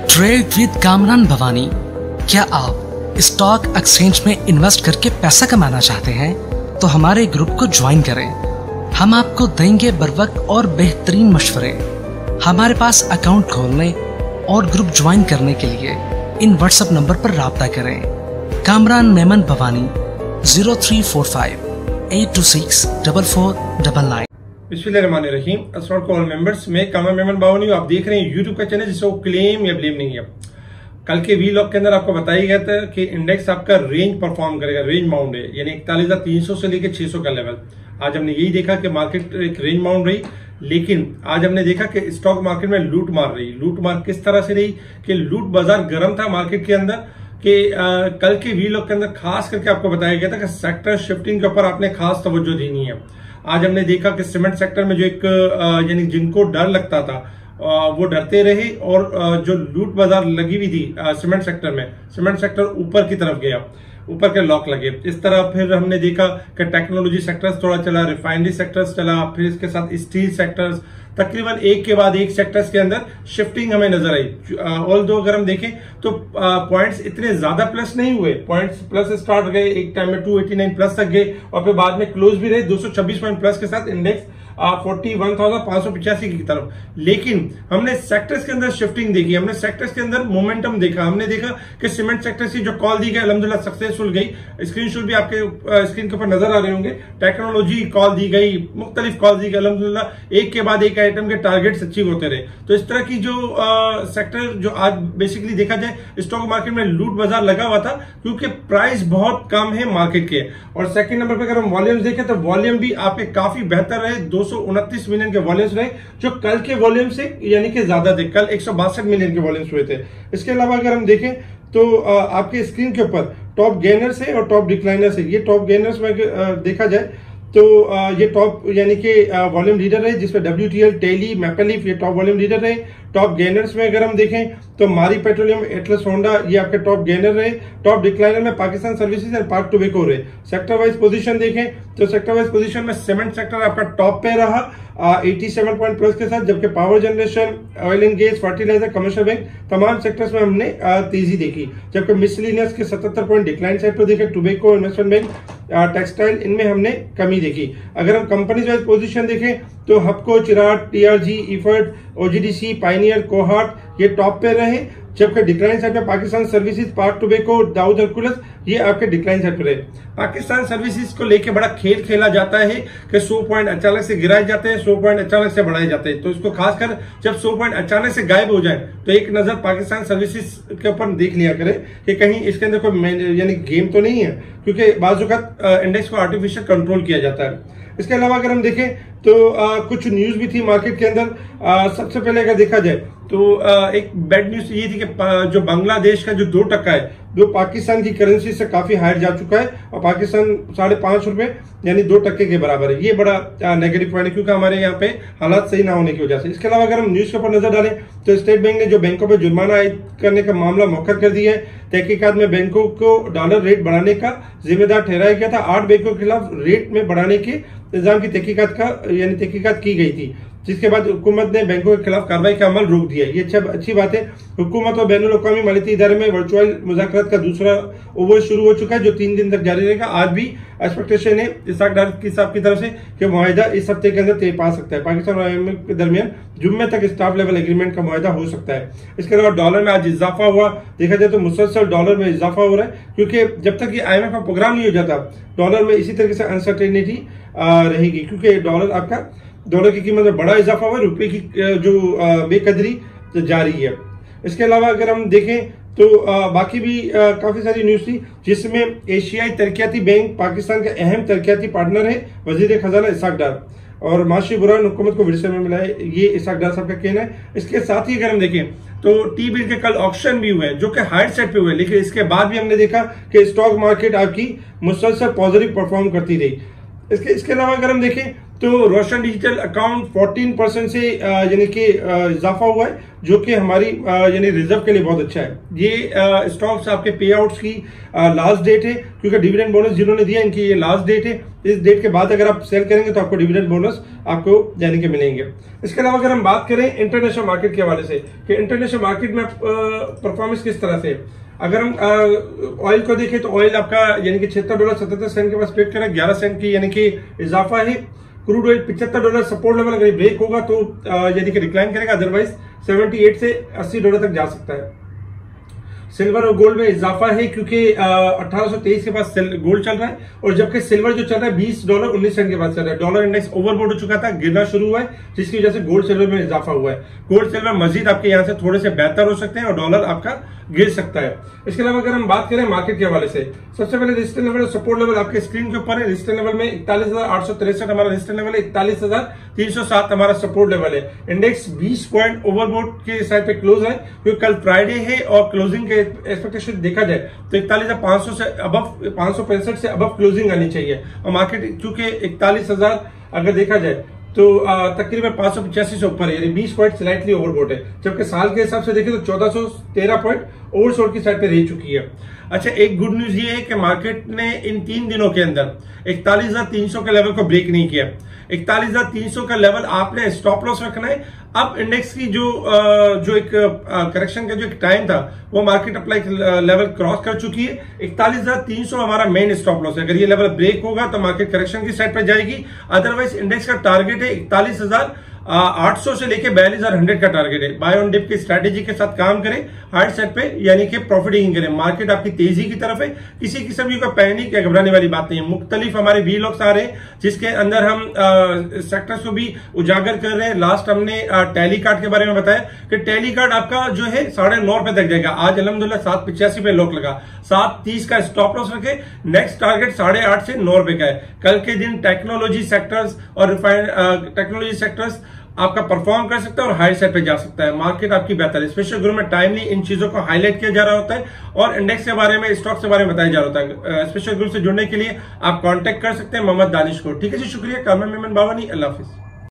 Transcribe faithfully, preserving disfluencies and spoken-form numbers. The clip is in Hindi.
Trade with Kamran Bhavani. क्या आप स्टॉक एक्सचेंज में इन्वेस्ट करके पैसा कमाना चाहते हैं तो हमारे ग्रुप को ज्वाइन करें। हम आपको देंगे बर वक्त और बेहतरीन मशवरे। हमारे पास अकाउंट खोलने और ग्रुप ज्वाइन करने के लिए इन व्हाट्सएप नंबर पर राब्ता करें। Kamran Memon Bhavani zero three four five eight two six double four double nine. बिस्मिल्लाहिर्रहमानिर्रहीम। अस्सलाम वालेकुम ऑल मेंबर्स, मैं कामरान मेमन भवानी। आप देख रहे हैं यूट्यूब का चैनल जिसको क्लेम या ब्लेम नहीं है। कल के वीलॉग के अंदर आपको बताया गया था कि इंडेक्स आपका रेंज परफॉर्म करेगा, रेंज बाउंड है, यानी इकतालीस हजार तीन सौ से लेकर छह सौ का लेवल। आज हमने यही देखा कि मार्केट एक रेंज बाउंड रही, लेकिन आज हमने देखा कि स्टॉक मार्केट में लूट मार रही। लूट मार किस तरह से रही कि लूट बाजार गर्म था मार्केट के अंदर। कि आ, कल के वीलॉग के अंदर खास करके आपको बताया गया था कि सेक्टर शिफ्टिंग के ऊपर आपने खास तवज्जो देनी है। आज हमने देखा कि सीमेंट सेक्टर में जो एक यानी जिनको डर लगता था वो डरते रहे, और जो लूट बाजार लगी हुई थी सीमेंट सेक्टर में, सीमेंट सेक्टर ऊपर की तरफ गया, ऊपर के लॉक लगे। इस तरह फिर हमने देखा कि टेक्नोलॉजी सेक्टर्स थोड़ा चला, रिफाइनरी सेक्टर्स चला, फिर इसके साथ स्टील सेक्टर्स, तकरीबन एक के बाद एक सेक्टर्स के अंदर शिफ्टिंग हमें नजर आई। ऑल दो अगर हम देखें तो पॉइंट्स इतने ज्यादा प्लस नहीं हुए। पॉइंट्स प्लस स्टार्ट गए, एक टाइम में दो सौ नवासी प्लस तक गए और फिर बाद में क्लोज भी रहे दो सौ छब्बीस पॉइंट प्लस के साथ index forty one thousand five hundred पिचासी की तरफ। लेकिन हमने सेक्टर्स के अंदर शिफ्टिंग देखी, हमने सेक्टर्स के अंदर मोमेंटम देखा। हमने देखा कि सीमेंट सेक्टर की जो कॉल दी गई अल्हम्दुलिल्लाह सक्सेसफुल गई। स्क्रीनशॉट भी आपके स्क्रीन के ऊपर नजर आ रहे होंगे। टेक्नोलॉजी कॉल दी गई, मुख्तलिफ कॉल दी गई, अल्हम्दुलिल्लाह एक के बाद एक आइटम के टारगेट्स अचीव होते रहे। तो इस तरह की जो आ, सेक्टर जो आज बेसिकली देखा जाए स्टॉक मार्केट में लूट बाजार लगा हुआ था, क्योंकि प्राइस बहुत कम है मार्केट के। और सेकंड नंबर पे अगर हम वॉल्यूम्स देखें तो वॉल्यूम भी आपके काफी बेहतर रहे, दो सौ उनतीस मिलियन के वॉल्यूम्स रहे, जो कल के वॉल्यूम से यानी कि ज्यादा थे। कल एक सौ बासठ मिलियन के वॉल्यूम्स हुए थे। इसके अलावा अगर हम देखें तो आपके स्क्रीन के ऊपर टॉप गेनर्स है और टॉप डिक्लाइनर्स है। ये टॉप गेनर्स में देखा जाए तो ये टॉप यानी कि वॉल्यूम लीडर है, जिसमें डब्ल्यूटीएल, टेली, मैपलीफ ये टॉप वॉल्यूम लीडर है। टॉप गेनर्स में अगर हम देखें तो मारी पेट्रोलियम, एटलस होंडा ये आपके टॉप गेनर रहे। टॉप डिक्लाइनर में Pakistan services and Pak tobacco रहे। सेक्टर वाइज पोजीशन देखें तो सेक्टर वाइज पोजीशन में सीमेंट सेक्टर आपका टॉप पे रहा सत्तासी पॉइंट प्लस के साथ, जबकि power generation, oil and gas, fertiliser, commercial bank तमाम सेक्टर्स में हमने तेजी देखी। जबकि मिसलिनियस के सतहत्तर पॉइंट डिक्लाइन साइड पर देखे, टोबैको, इन्वेस्टमेंट बैंक, टेक्सटाइल, इनमें हमने कमी देखी। अगर हम कंपनीज वाइज पोजीशन देखें तो हपको, चिराग, टीआरजी, इफर्ट, ओजीडीसी, पाइनियर, कोहाट ये टॉप पे रहे। जबकि डिक्लाइन साइड पे Pakistan services, Pak tobacco, Dawood Hercules ये आपके डिक्लाइन साइड पे रहे। पाकिस्तान सर्विसेज को लेके बड़ा खेल खेला जाता है कि सौ पॉइंट अचानक से गिराए जाते हैं, सौ पॉइंट अचानक से बढ़ाए जाते हैं। तो इसको खासकर जब सौ पॉइंट अचानक से गायब हो जाए तो एक नजर पाकिस्तान सर्विसेज के ऊपर देख लिया करे कि कहीं इसके अंदर कोई यानी गेम तो नहीं है, क्योंकि बाज़ वक़्त इंडेक्स को आर्टिफिशियल कंट्रोल किया जाता है। इसके अलावा अगर हम देखें तो आ, कुछ न्यूज भी थी मार्केट के अंदर। आ, सबसे पहले अगर देखा जाए तो आ, एक बैड न्यूज ये थी कि जो बांग्लादेश का जो दो टका है जो पाकिस्तान की करेंसी से काफी हायर जा चुका है, और पाकिस्तान साढ़े पांच रुपए यानी दो टक्के के बराबर है। ये बड़ा नेगेटिव पॉइंट है, क्योंकि हमारे यहाँ पे हालात सही ना होने की वजह से। इसके अलावा अगर हम न्यूज के ऊपर नजर डालें तो स्टेट बैंक ने जो बैंकों पर जुर्माना आयद करने का मामला मौखर कर दिया है। तहकीकात में बैंकों को डॉलर रेट बढ़ाने का जिम्मेदार ठहराया गया था। आठ बैंकों के खिलाफ रेट में बढ़ाने के निजाम की तहकीकात का यानी तहकीकात की गई थी, जिसके बाद हुकूमत ने बैंकों के खिलाफ कार्रवाई का अमल रोक दिया। ये अच्छा अच्छी बात है। हुकूमत और बैनुल अक़वामी मालियाती इदारे में वर्चुअल मुज़ाकरात का दूसरा ओवर शुरू हो चुका है, जो तीन दिन तक जारी रहेगा। आज भी एक्सपेक्टेशन है इसाक डार की साहब की तरफ से कि मुआहिदा इस हफ्ते के अंदर तय पा सकता है। पाकिस्तान और आईएमएफ के दरमियान जुम्मे तक स्टाफ लेवल एग्रीमेंट का मुआहिदा हो सकता है। इसके अलावा डॉलर में आज इजाफा हुआ। देखा जाए तो मुसलसल डॉलर में इजाफा हो रहा है, क्योंकि जब तक ये आईएमएफ का प्रोग्राम नहीं हो जाता डॉलर में इसी तरीके से अनसर्टेनिटी रहेगी, क्योंकि डॉलर आपका डॉलर की कीमत में बड़ा इजाफा हुआ, रुपए की जो बेकदरी जारी है। इसके अलावा अगर हम देखें तो आ, बाकी भी आ, काफी सारी न्यूज थी, जिसमें एशियाई तरक्याती बैंक पाकिस्तान का अहम तरक्याती पार्टनर है वजीर खजाना इसाक डार, और माशी बुरहान हुकूमत को विरसे में मिला है, ये इसाक डार साहब का कहना है। इसके साथ ही अगर हम देखें तो टी बिल के कल ऑक्शन भी हुए जो कि हाइट सेट पे हुए, लेकिन इसके बाद भी हमने देखा कि स्टॉक मार्केट आपकी मुसलसल पॉजिटिव परफॉर्म करती रही। इसके इसके अलावा अगर हम देखें तो रोशन डिजिटल अकाउंट चौदह परसेंट से यानी कि इजाफा हुआ है, जो कि हमारी यानी रिजर्व के लिए बहुत अच्छा है। ये स्टॉक्स आपके पे आउट्स की लास्ट डेट है, क्योंकि डिविडेंड बोनस जिन्होंने दिया इनकी ये लास्ट डेट है। इस डेट के बाद अगर आप सेल करेंगे तो आपको डिविडेंड बोनस आपको यानी कि मिलेंगे। इसके अलावा अगर हम बात करें इंटरनेशनल मार्केट के हवाले से कि इंटरनेशनल मार्केट में परफॉर्मेंस किस तरह से, अगर हम ऑयल को देखें तो ऑयल आपका यानी कि छिहत्तर डॉलर सतहत्तर सेंट के पास ट्रेड कर रहा है, ग्यारह सेंट की यानी कि इजाफा है। क्रूड ऑयल पिछहत्तर डॉलर सपोर्ट लेवल अगर ब्रेक होगा तो यानी कि डिक्लाइन करेगा, अदरवाइज अठहत्तर से अस्सी डॉलर तक जा सकता है। सिल्वर और गोल्ड में इजाफा है, क्योंकि अठारह सौ तेईस के पास गोल्ड चल रहा है, और जबकि सिल्वर जो चल रहा है बीस डॉलर उन्नीस सेंट के पास चल रहा है। डॉलर इंडेक्स ओवरबोट हो चुका था, गिरना शुरू हुआ है, जिसकी वजह से गोल्ड सिल्वर में इजाफा हुआ है। गोल्ड सिल्वर मजीद आपके यहाँ से थोड़े से बेहतर हो सकते हैं और डॉलर आपका गिर सकता है। इसके अलावा अगर हम बात करें मार्केट के हवाले से, सबसे पहले रजिस्टर लेवल और सपोर्ट लेवल आपके स्क्रीन के ऊपर है। रजिस्टर लेवल में इकतालीस हजार आठ सौ तिरसठ हमारा रजिस्टर लेवल है, इकतालीस हजार तीन सौ सात हमारा सपोर्ट लेवल है। इंडेक्स बीस पॉइंट ओवरबोट के साइड पे क्लोज है, क्योंकि कल फ्राइडे है और क्लोजिंग के एक्सपेक्टेशन देखा जाए तो इकतालीस हजार पांच सौ से अबव पांच सौ पैंसठ से अबव क्लोजिंग आनी चाहिए। और मार्केट चूंकि इकतालीस हजार अगर देखा जाए तो तकरीबन पांच सौ पचासी से ऊपर है, यानी बीस पॉइंट स्लाइटली ओवरबोट है। जबकि साल के हिसाब से देखें तो चौदह सौ तेरह पॉइंट ओवरसोल्ड की साइड पे रह चुकी है। अच्छा, एक गुड न्यूज ये है कि मार्केट ने इन तीन दिनों के अंदर इकतालीस हजार तीन सौ के लेवल को ब्रेक नहीं किया। इकतालीस हजार तीन सौ का लेवल आपने स्टॉप लॉस रखना है। अब इंडेक्स की जो जो एक करेक्शन का जो एक टाइम था वो मार्केट अप्लाई लेवल क्रॉस कर चुकी है। इकतालीस हजार तीन सौ हमारा मेन स्टॉप लॉस है। अगर ये लेवल ब्रेक होगा तो मार्केट करेक्शन की साइड पर जाएगी, अदरवाइज इंडेक्स का टारगेट है इकतालीस हजार आठ सौ से लेके बयालीस हजार हंड्रेड का टारगेट है। बाय ऑन डिप की स्ट्रेटेजी के साथ काम करें, हार्ड सेट पे यानी कि प्रॉफिटिंग करें। मार्केट आपकी तेजी की तरफ है, किसी किस्म की कोई पैनिक या घबराने वाली बात नहीं है। मुख्तलिफ हमारे वीलॉग्स आ रहे हैं जिसके अंदर हम सेक्टर्स को भी उजागर कर रहे हैं। लास्ट हमने टैली कार्ड के बारे में बताया कि टैली कार्ड आपका जो है साढ़े नौ रुपए तक जाएगा। आज अलहमदुलिल्लाह सात पिचासी पे लॉक लगा, सात तीस का स्टॉप लॉस रखे। नेक्स्ट टारगेट साढ़े आठ से नौ रुपए का है। कल के दिन टेक्नोलॉजी सेक्टर्स और रिफाइंड टेक्नोलॉजी सेक्टर्स आपका परफॉर्म कर सकता है और हाई साइड पे जा सकता है। मार्केट आपकी बेहतर है। स्पेशल ग्रुप में टाइमली इन चीजों को हाईलाइट किया जा रहा होता है और इंडेक्स के बारे में, स्टॉक्स के बारे में बताया जा रहा होता है। स्पेशल ग्रुप से जुड़ने के लिए आप कांटेक्ट कर सकते हैं मोहम्मद दानिश को। ठीक है जी, शुक्रिया। कामरान मेमन बावानी, अल्लाह हाफिज।